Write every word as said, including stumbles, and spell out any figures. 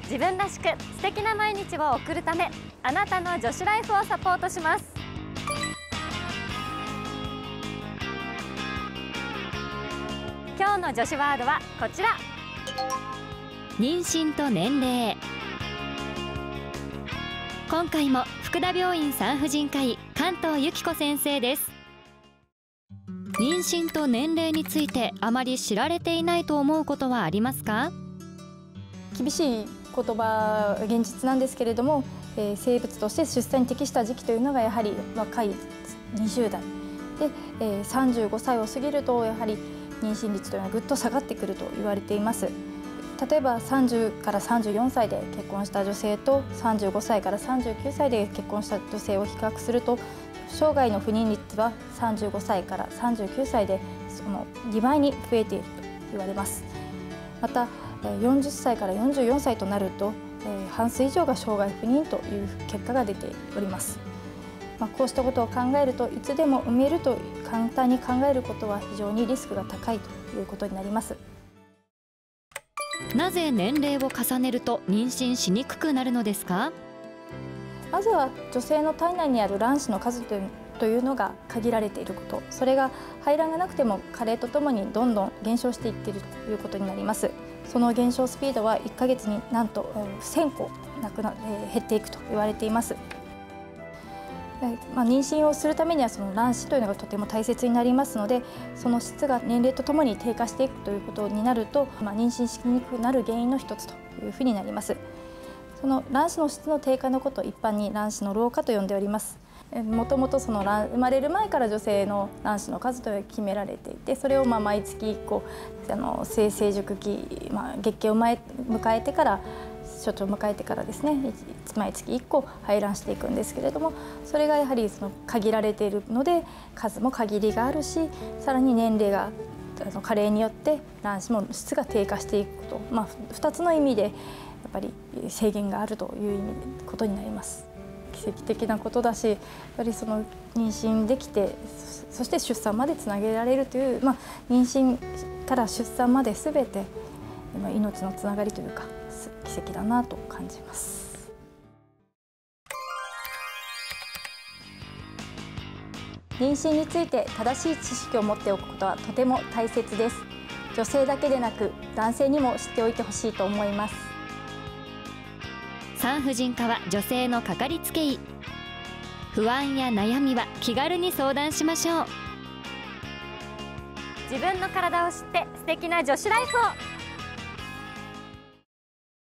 自分らしく素敵な毎日を送るため、あなたの女子ライフをサポートします。今日の女子ワードはこちら。妊娠と年齢。今回も福田病院産婦人科医関東由紀子先生です。妊娠と年齢についてあまり知られていないと思うことはありますか？ 厳しい言葉現実なんですけれども、えー、生物として出産に適した時期というのがやはり若いにじゅう代で、えー、さんじゅうごさいを過ぎるとやはり妊娠率というのはぐっと下がってくると言われています。例えばさんじゅうからさんじゅうよんさいで結婚した女性とさんじゅうごさいからさんじゅうきゅうさいで結婚した女性を比較すると、生涯の不妊率はさんじゅうごさいからさんじゅうきゅうさいでそのにばいに増えていると言われます。またよんじゅっさいからよんじゅうよんさいとなると、えー、半数以上が生涯不妊という結果が出ております。まあ、こうしたことを考えると、いつでも産めると簡単に考えることは非常にリスクが高いということになります。 なぜ年齢を重ねると妊娠しにくくなるのですか？ まずは女性の体内にある卵子の数というというのが限られていること、それが排卵がなくても加齢とともにどんどん減少していっているということになります。その減少スピードはいっかげつになんとせんこなくな、えー、減っていくと言われています。まあ、妊娠をするためにはその卵子というのがとても大切になりますので、その質が年齢とともに低下していくということになると、まあ、妊娠しにくくなる原因の一つというふうになります。その卵子の質の低下のことを一般に卵子の老化と呼んでおります。もともとその生まれる前から女性の卵子の数というのが決められていて、それをまあ毎月いっこあの性成熟期、まあ、月経を迎えてから初潮を迎えてからですね、毎月いっこ排卵していくんですけれども、それがやはりその限られているので数も限りがあるし、さらに年齢が加齢によって卵子も質が低下していくと、まあ、ふたつの意味でやっぱり制限があるという意味ことになります。奇跡的なことだし、やっぱりその妊娠できて、そして出産までつなげられるという、まあ、妊娠から出産まで全て命のつながりというか奇跡だなと感じます。妊娠について正しい知識を持っておくことはとても大切です。女性だけでなく男性にも知っておいてほしいと思います。 産婦人科は女性のかかりつけ医。不安や悩みは気軽に相談しましょう。自分の体を知って素敵な女子ライフを。